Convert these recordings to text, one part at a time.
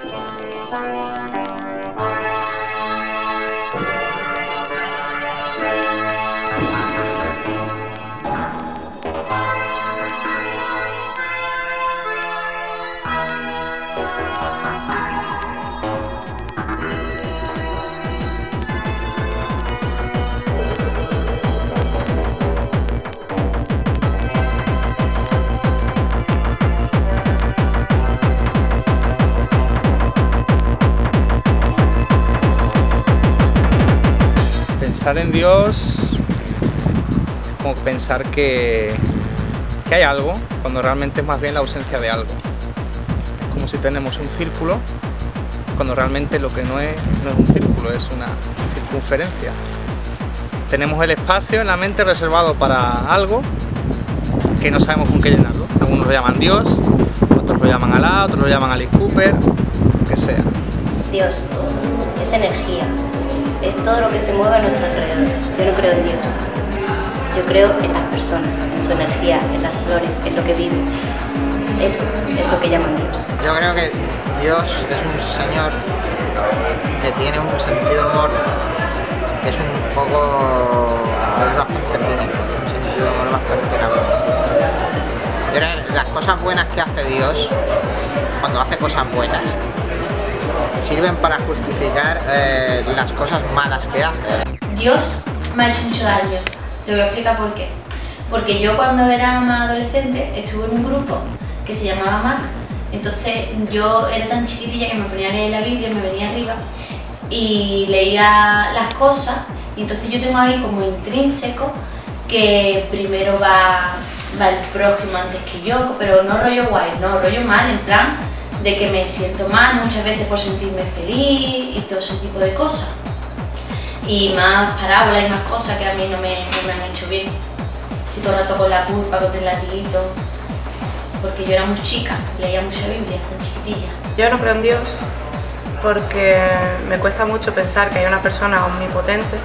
Pensar en Dios es como pensar que hay algo, cuando realmente es más bien la ausencia de algo. Es como si tenemos un círculo, cuando realmente lo que no es un círculo, es una circunferencia. Tenemos el espacio en la mente reservado para algo que no sabemos con qué llenarlo. Algunos lo llaman Dios, otros lo llaman Alá, otros lo llaman Alice Cooper, lo que sea. Dios es energía. Es todo lo que se mueve a nuestro alrededor. Yo no creo en Dios. Yo creo en las personas, en su energía, en las flores, en lo que vive. Eso es lo que llaman Dios. Yo creo que Dios es un señor que tiene un sentido de humor que es un poco... es bastante cínico, un sentido de humor bastante cabrón. Yo creo que las cosas buenas que hace Dios, cuando hace cosas buenas, sirven para justificar las cosas malas que hace. Dios me ha hecho mucho daño. Te voy a explicar por qué. Porque yo cuando era más adolescente estuve en un grupo que se llamaba MAC. Entonces yo era tan chiquitilla que me ponía a leer la Biblia, me venía arriba y leía las cosas. Y entonces yo tengo ahí como intrínseco que primero va el prójimo antes que yo, pero no rollo guay, no rollo mal, en plan de que me siento mal muchas veces por sentirme feliz y todo ese tipo de cosas. Y más parábolas y más cosas que a mí no me han hecho bien. Estoy todo el rato con la culpa, con el latiguito, porque yo era muy chica, leía mucha Biblia, tan chiquitilla. Yo no creo en Dios porque me cuesta mucho pensar que hay una persona omnipotente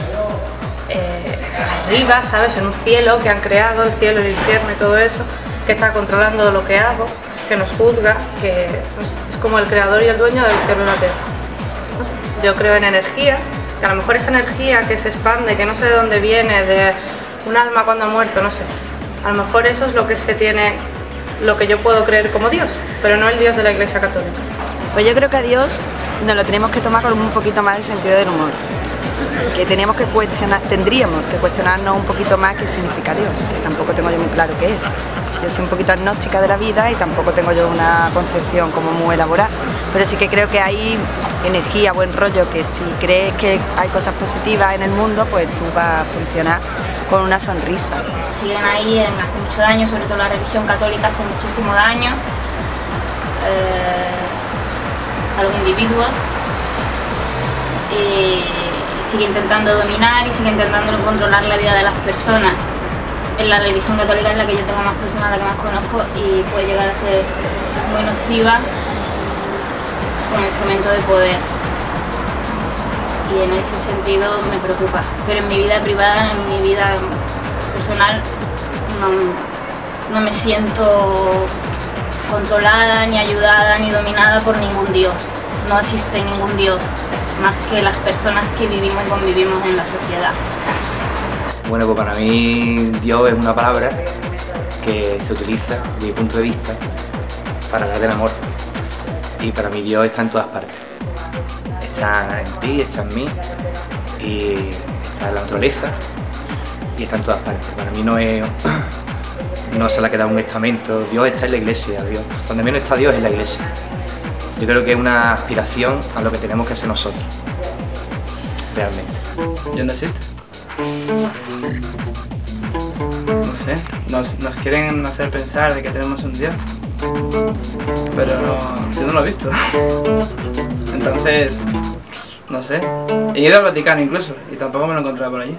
arriba, ¿sabes? En un cielo que han creado, el cielo, el infierno y todo eso, que está controlando lo que hago, que nos juzga, que es como el creador y el dueño del cielo y la tierra. No sé, yo creo en energía, que a lo mejor esa energía que se expande, que no sé de dónde viene, de un alma cuando ha muerto, no sé. A lo mejor eso es lo que se tiene, lo que yo puedo creer como Dios, pero no el Dios de la Iglesia Católica. Pues yo creo que a Dios nos lo tenemos que tomar con un poquito más de sentido del humor. Que tendríamos que cuestionarnos un poquito más qué significa Dios, que tampoco tengo yo muy claro qué es. Yo soy un poquito agnóstica de la vida y tampoco tengo yo una concepción como muy elaborada, pero sí que creo que hay energía, buen rollo, que si crees que hay cosas positivas en el mundo, pues tú vas a funcionar con una sonrisa. Siguen ahí hace mucho daño, sobre todo la religión católica hace muchísimo daño a los individuos. Sigue intentando dominar y sigue intentando controlar la vida de las personas. En la religión católica es la que yo tengo más personas, la que más conozco, y puede llegar a ser muy nociva como instrumento de poder. Y en ese sentido me preocupa. Pero en mi vida privada, en mi vida personal, no me siento controlada, ni ayudada, ni dominada por ningún Dios. No existe ningún Dios más que las personas que vivimos y convivimos en la sociedad. Bueno, pues para mí Dios es una palabra que se utiliza, desde mi punto de vista, para hablar del amor. Y para mí Dios está en todas partes. Está en ti, está en mí, y está en la naturaleza, y está en todas partes. Para mí no se le ha quedado un estamento. Dios está en la iglesia, Dios. Donde menos está Dios es la iglesia. Yo creo que es una aspiración a lo que tenemos que hacer nosotros, realmente. ¿Dios no existe? No sé, nos quieren hacer pensar de que tenemos un Dios, pero yo no lo he visto. Entonces, no sé, he ido al Vaticano incluso y tampoco me lo he encontrado por allí.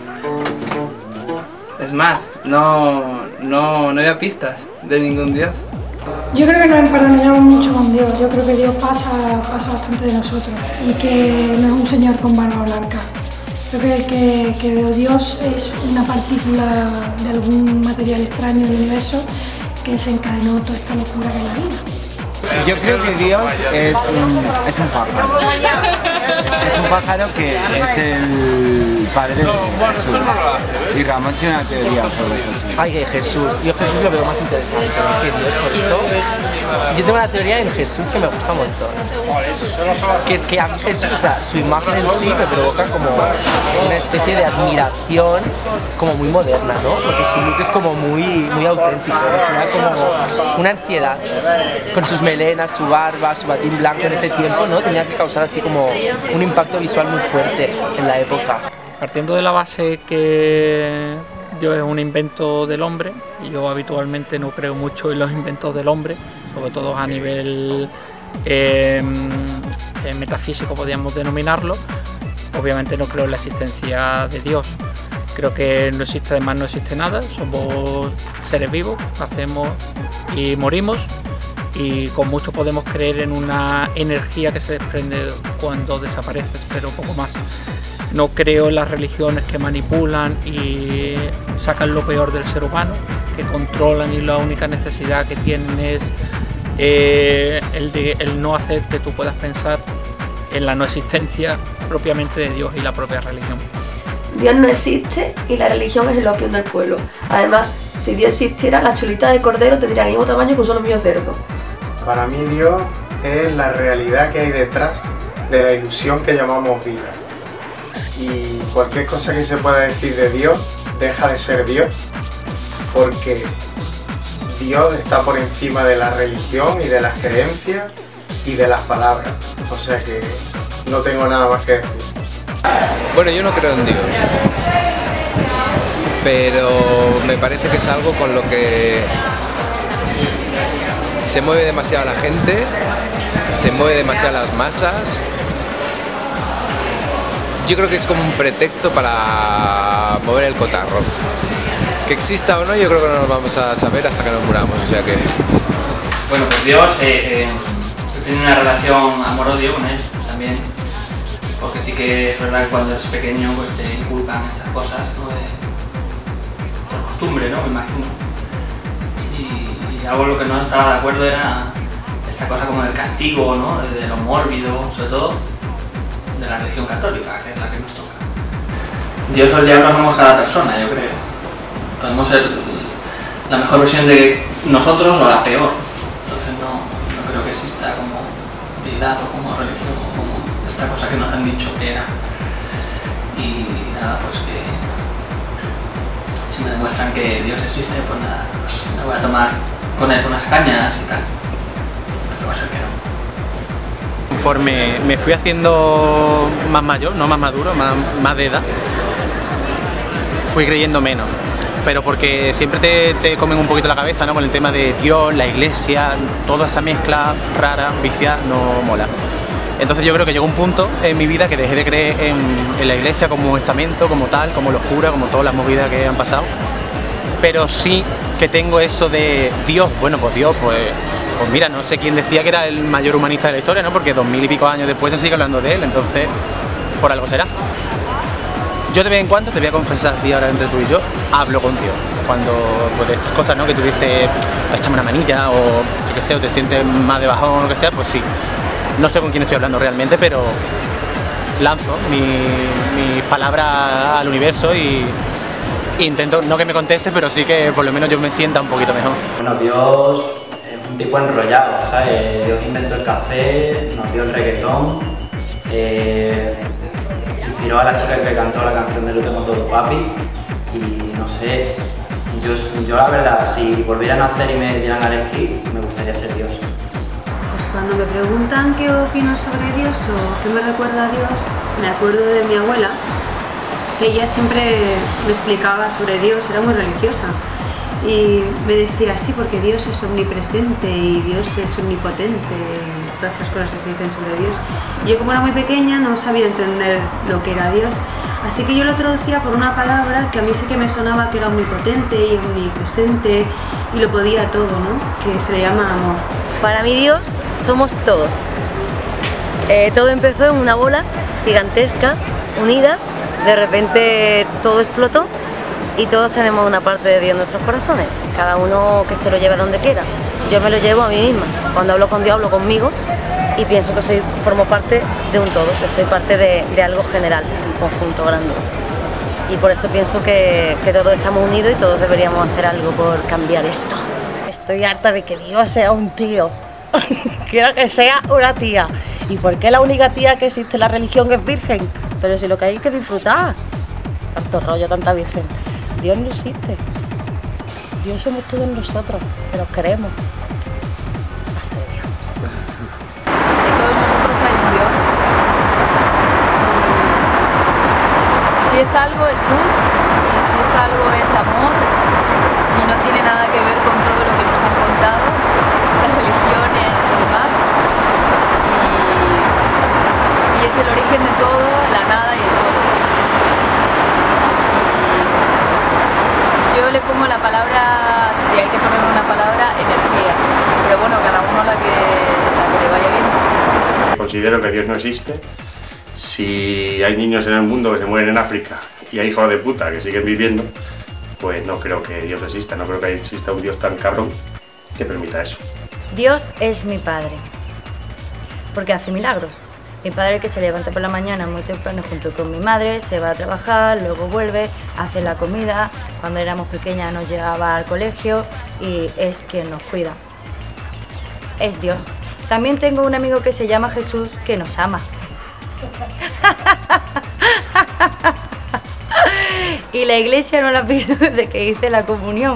Es más, no había pistas de ningún Dios. Yo creo que nos emparanoiamos mucho con Dios. Yo creo que Dios pasa bastante de nosotros y que no es un señor con barba blanca. Creo que Dios es una partícula de algún material extraño del universo que desencadenó toda esta locura que es la vida. Yo creo que Dios es un pájaro. Es un pájaro que es el padre de Jesús. Y Ramón tiene una teoría sobre Jesús. Ay, que Jesús. Yo Jesús lo veo más interesante que Dios, por eso. Yo tengo una teoría en Jesús que me gusta un montón. Que es que a mí Jesús, o sea, su imagen en sí me provoca como una especie de admiración como muy moderna, ¿no? Porque su look es como muy auténtico, ¿no? Como una ansiedad. Con sus melenas, su barba, su batín blanco en ese tiempo, ¿no? Tenía que causar así como un impacto visual muy fuerte en la época. Partiendo de la base que Dios es un invento del hombre, y yo habitualmente no creo mucho en los inventos del hombre, sobre todo a nivel metafísico podríamos denominarlo. Obviamente no creo en la existencia de Dios. Creo que no existe, además no existe nada, somos seres vivos, nacemos y morimos, y con mucho podemos creer en una energía que se desprende cuando desapareces, pero poco más. No creo en las religiones que manipulan y sacan lo peor del ser humano, que controlan y la única necesidad que tienen es el no hacer que tú puedas pensar en la no existencia propiamente de Dios y la propia religión. Dios no existe y la religión es el opio del pueblo. Además, si Dios existiera, las chulitas de cordero tendrían el mismo tamaño que un solo mío cerdo. Para mí Dios es la realidad que hay detrás de la ilusión que llamamos vida. Y cualquier cosa que se pueda decir de Dios deja de ser Dios, porque Dios está por encima de la religión y de las creencias y de las palabras. O sea que no tengo nada más que decir. Bueno, yo no creo en Dios, pero me parece que es algo con lo que se mueve demasiado la gente, se mueve demasiado las masas. Yo creo que es como un pretexto para mover el cotarro. Que exista o no, yo creo que no nos vamos a saber hasta que nos muramos, o sea que... Bueno, pues Dios tiene una relación amor-odio con él también, porque sí que es verdad que cuando eres pequeño pues te inculcan estas cosas, ¿no? Por costumbre, ¿no? Me imagino. Y algo lo que no estaba de acuerdo era esta cosa como del castigo, ¿no? De lo mórbido, sobre todo de la religión católica, que es la que nos toca. Dios o el diablo somos cada persona, yo creo. Podemos ser la mejor versión de nosotros o la peor. Entonces no creo que exista como deidad o como religión o como esta cosa que nos han dicho que era. Y nada, pues que si me demuestran que Dios existe, pues nada, pues me voy a tomar con él unas cañas y tal. Pero va a ser que no. Conforme me fui haciendo más mayor, no más maduro, más de edad, fui creyendo menos. Pero porque siempre te comen un poquito la cabeza, ¿no? Con el tema de Dios, la iglesia, toda esa mezcla rara, viciada, no mola. Entonces yo creo que llegó un punto en mi vida que dejé de creer en la iglesia como estamento, como tal, como los curas, como todas las movidas que han pasado. Pero sí que tengo eso de Dios, bueno, pues Dios, pues mira, no sé quién decía que era el mayor humanista de la historia, ¿no? Porque 2000 y pico años después se sigue hablando de él, entonces por algo será. Yo de vez en cuando, te voy a confesar, sí, ahora entre tú y yo, hablo con Dios. Cuando, pues de estas cosas, ¿no? Que tú dices, échame una manilla, o yo qué sé, o te sientes más de bajón o lo que sea, pues sí. No sé con quién estoy hablando realmente, pero lanzo mis palabras al universo y intento, no que me conteste, pero sí que por lo menos yo me sienta un poquito mejor. Bueno, Dios es un tipo enrollado, ¿sabes? Dios inventó el café, nos dio el reggaetón, inspiró a la chica que cantó la canción de Lo tengo todo papi, y no sé, yo la verdad, si volviera a nacer y me dieran a elegir, me gustaría ser Dios. Pues cuando me preguntan qué opino sobre Dios o qué me recuerda a Dios, me acuerdo de mi abuela, que ella siempre me explicaba sobre Dios, era muy religiosa, y me decía, sí, porque Dios es omnipresente y Dios es omnipotente, todas estas cosas que se dicen sobre Dios. Y yo, como era muy pequeña, no sabía entender lo que era Dios, así que yo lo traducía por una palabra que a mí sí que me sonaba que era omnipotente y omnipresente y lo podía todo, ¿no? Que se le llama amor. Para mí Dios somos todos. Todo empezó en una bola gigantesca, unida, de repente todo explotó y todos tenemos una parte de Dios en nuestros corazones, cada uno que se lo lleve donde quiera. Yo me lo llevo a mí misma, cuando hablo con Dios hablo conmigo y pienso que formo parte de un todo, que soy parte de algo general, un conjunto grande. Y por eso pienso que todos estamos unidos y todos deberíamos hacer algo por cambiar esto. Estoy harta de que Dios sea un tío. Quiero que sea una tía. ¿Y por qué la única tía que existe en la religión es virgen? Pero si lo que hay que disfrutar. Tanto rollo, tanta virgen. Dios no existe. Dios somos todos nosotros, que nos queremos. De todos nosotros hay un Dios. Si es algo es luz y si es algo es amor y no tiene nada que ver con todo lo que nos han contado, las religiones y demás. Y es el origen de todo, la nada y el todo. Y yo le pongo la palabra, si hay que poner una palabra, energía. Pero bueno, cada uno la que le vaya bien. Considero que Dios no existe. Si hay niños en el mundo que se mueren en África y hay hijos de puta que siguen viviendo, pues no creo que Dios exista, no creo que exista un Dios tan cabrón que permita eso. Dios es mi padre, porque hace milagros. Mi padre que se levanta por la mañana muy temprano junto con mi madre, se va a trabajar, luego vuelve, hace la comida, cuando éramos pequeñas nos llevaba al colegio y es quien nos cuida. Es Dios. También tengo un amigo que se llama Jesús que nos ama. Y la iglesia no la pido desde que hice la comunión.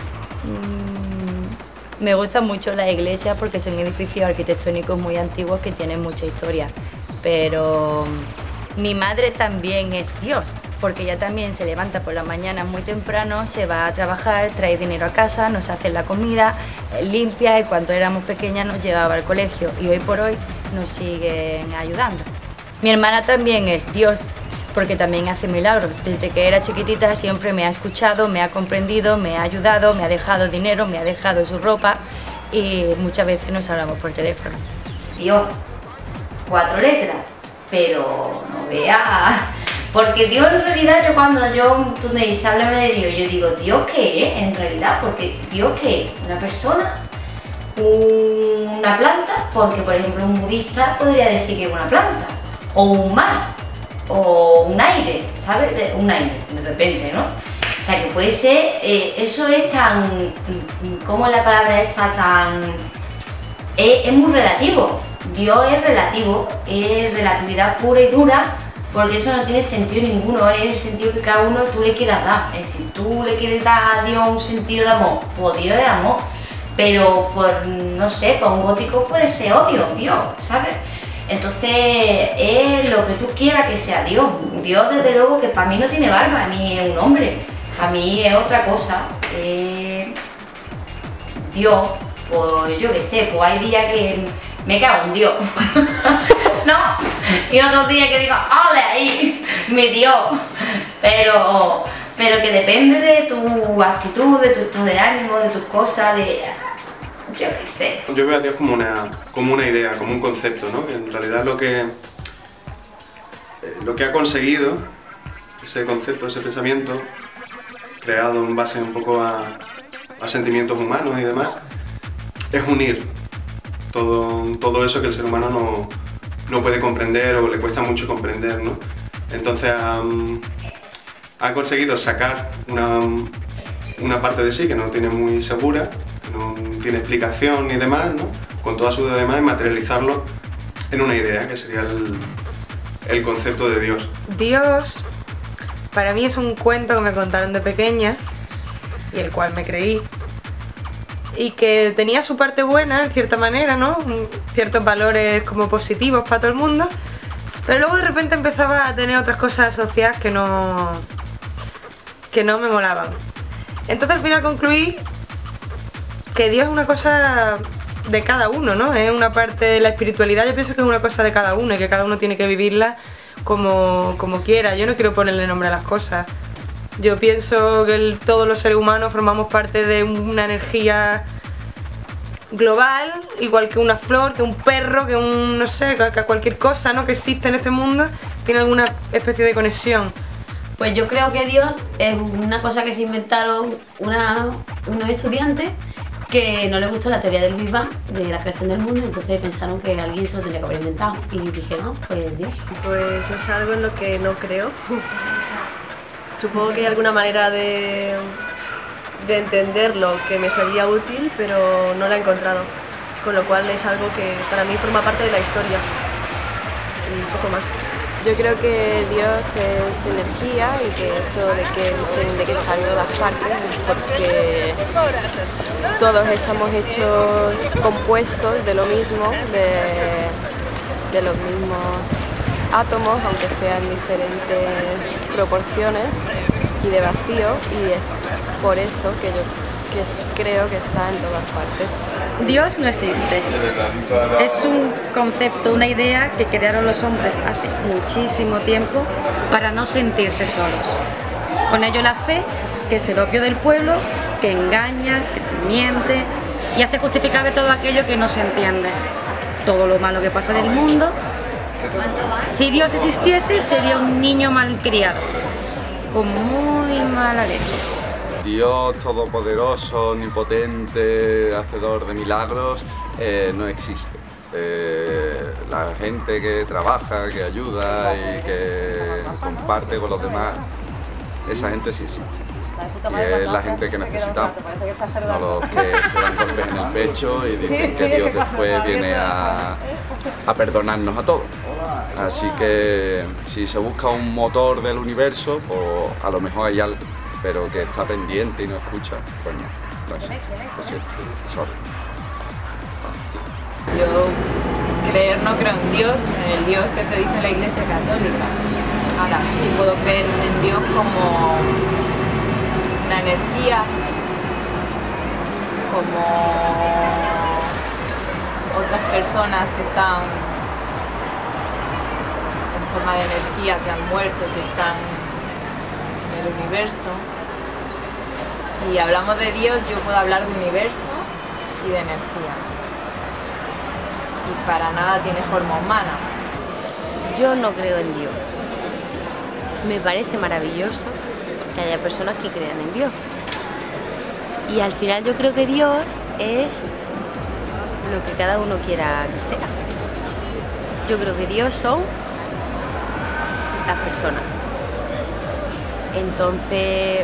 Me gusta mucho la iglesia porque son edificios arquitectónicos muy antiguos que tienen mucha historia. Pero mi madre también es Dios, porque ella también se levanta por la mañana muy temprano, se va a trabajar, trae dinero a casa, nos hace la comida, limpia y cuando éramos pequeñas nos llevaba al colegio y hoy por hoy nos siguen ayudando. Mi hermana también es Dios, porque también hace milagros. Desde que era chiquitita siempre me ha escuchado, me ha comprendido, me ha ayudado, me ha dejado dinero, me ha dejado su ropa y muchas veces nos hablamos por teléfono. Dios, 4 letras, pero no veas. Porque Dios en realidad, tú me dices, háblame de Dios, yo digo, ¿Dios qué es en realidad? Porque Dios qué es, una persona, una planta, porque por ejemplo un budista podría decir que es una planta, o un mar, o un aire, ¿sabes? Un aire, de repente, ¿no? O sea, que puede ser, eso es tan, ¿cómo es la palabra esa? Tan, es muy relativo. Dios es relativo, es relatividad pura y dura, porque eso no tiene sentido ninguno, es el sentido que cada uno tú le quieras dar. Es decir, tú le quieres dar a Dios un sentido de amor, pues Dios es amor, pero por, no sé, para un gótico puede ser odio, Dios, ¿sabes? Entonces es lo que tú quieras que sea Dios. Dios desde luego que para mí no tiene barba, ni es un hombre, para mí es otra cosa. Dios, pues yo qué sé, pues hay días que me cago en Dios, ¿no? Y otros días que digo, ¡ole ahí, mi Dios! Pero que depende de tu actitud, de tu estado de ánimo, de tus cosas, de... yo qué sé. Yo veo a Dios como una idea, como un concepto, ¿no? En realidad lo que ha conseguido, ese concepto, ese pensamiento, creado en base un poco a sentimientos humanos y demás, es unir todo eso que el ser humano no puede comprender o le cuesta mucho comprender, ¿no? Entonces ha conseguido sacar una parte de sí que no tiene muy segura, que no tiene explicación ni demás, ¿no? Con toda su duda y demás, y materializarlo en una idea, que sería el concepto de Dios. Dios, para mí es un cuento que me contaron de pequeña y el cual me creí. Y que tenía su parte buena, en cierta manera, ¿no? Ciertos valores como positivos para todo el mundo. Pero luego de repente empezaba a tener otras cosas asociadas que no me molaban. Entonces al final concluí que Dios es una cosa de cada uno, ¿no? Es una parte de la espiritualidad, yo pienso que es una cosa de cada uno y que cada uno tiene que vivirla como quiera. Yo no quiero ponerle nombre a las cosas. Yo pienso que todos los seres humanos formamos parte de una energía global, igual que una flor, que un perro, que un, no sé, que cualquier cosa, ¿no? Que existe en este mundo tiene alguna especie de conexión. Pues yo creo que Dios es una cosa que se inventaron unos estudiantes que no les gustó la teoría del Big Bang, de la creación del mundo, entonces pensaron que alguien se lo tenía que haber inventado y dijeron, no, pues Dios. Pues es algo en lo que no creo. Supongo que hay alguna manera de entenderlo que me sería útil, pero no la he encontrado, con lo cual es algo que para mí forma parte de la historia y un poco más. Yo creo que Dios es energía y que eso de que está en todas partes es porque todos estamos hechos compuestos de lo mismo, de los mismos átomos, aunque sean diferentes proporciones y de vacío, y es por eso que yo creo que está en todas partes. Dios no existe. Es un concepto, una idea que crearon los hombres hace muchísimo tiempo para no sentirse solos. Con ello la fe, que es el opio del pueblo, que engaña, que miente y hace justificable todo aquello que no se entiende. Todo lo malo que pasa en el mundo. Si Dios existiese, sería un niño malcriado, con muy mala leche. Dios todopoderoso, omnipotente, hacedor de milagros, no existe. La gente que trabaja, que ayuda y que comparte con los demás, esa gente sí existe. Y es la gente que necesitamos, no los que se dan golpes en el pecho y dicen que Dios después viene a perdonarnos a todos. Así que si se busca un motor del universo, pues a lo mejor hay algo, pero que está pendiente y no escucha, pues no es. Lo siento, sorry. Yo no creo en Dios, en el Dios que te dice la Iglesia Católica. Ahora, sí puedo creer en Dios como una energía, como otras personas que están en forma de energía, que han muerto, que están en el universo. Si hablamos de Dios, yo puedo hablar de universo y de energía. Y para nada tiene forma humana. Yo no creo en Dios. Me parece maravilloso que haya personas que crean en Dios. Y al final yo creo que Dios es lo que cada uno quiera que sea. Yo creo que Dios son las personas. Entonces,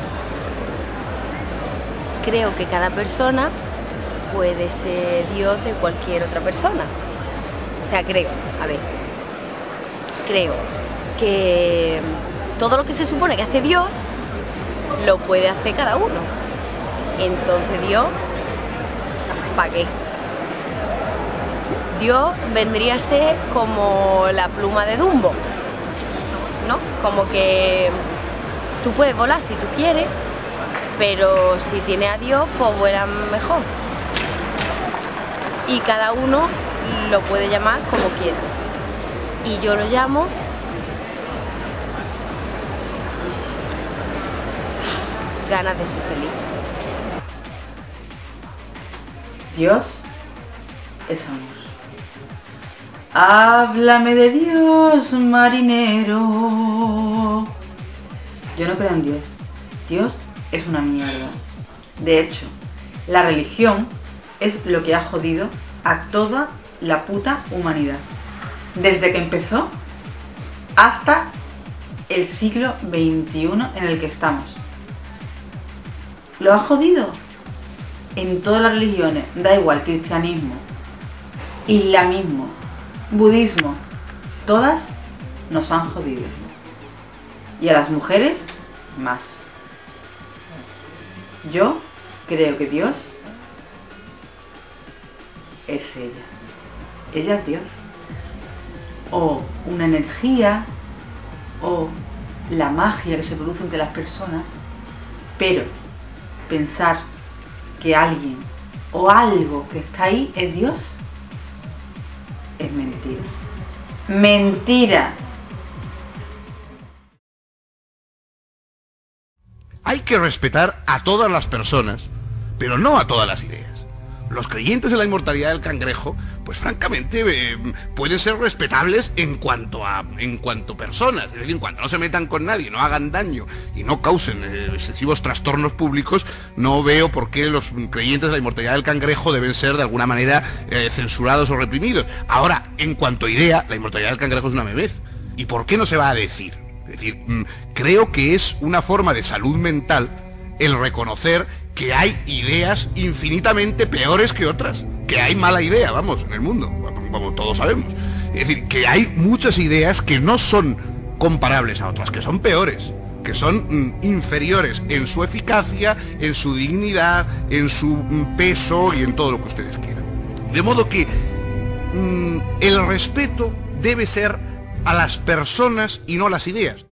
creo que cada persona puede ser Dios de cualquier otra persona. O sea, creo que todo lo que se supone que hace Dios, lo puede hacer cada uno. Entonces Dios, ¿para qué? Dios vendría a ser como la pluma de Dumbo, ¿no? Como que tú puedes volar si tú quieres, pero si tienes a Dios, pues vuelas mejor. Y cada uno lo puede llamar como quiera. Y yo lo llamo ganas de ser feliz. Dios es amor. Háblame de Dios, marinero. Yo no creo en Dios. Dios es una mierda. De hecho, la religión es lo que ha jodido a toda la puta humanidad. Desde que empezó hasta el siglo XXI en el que estamos. Lo ha jodido en todas las religiones, da igual, cristianismo, islamismo, budismo, todas nos han jodido. Y a las mujeres, más. Yo creo que Dios es ella. Ella es Dios. O una energía, o la magia que se produce entre las personas, pero pensar que alguien o algo que está ahí es Dios es mentira. ¡Mentira! Hay que respetar a todas las personas, pero no a todas las ideas. los creyentes en la inmortalidad del cangrejo, pues francamente pueden ser respetables en cuanto personas, es decir, cuando no se metan con nadie, no hagan daño y no causen excesivos trastornos públicos, no veo por qué los creyentes de la inmortalidad del cangrejo deben ser de alguna manera censurados o reprimidos. Ahora, en cuanto a idea, la inmortalidad del cangrejo es una memez. ¿Y por qué no se va a decir? Es decir, creo que es una forma de salud mental el reconocer que hay ideas infinitamente peores que otras, que hay mala idea, vamos, en el mundo, como todos sabemos. Es decir, que hay muchas ideas que no son comparables a otras, que son peores, que son inferiores en su eficacia, en su dignidad, en su peso y en todo lo que ustedes quieran. De modo que el respeto debe ser a las personas y no a las ideas.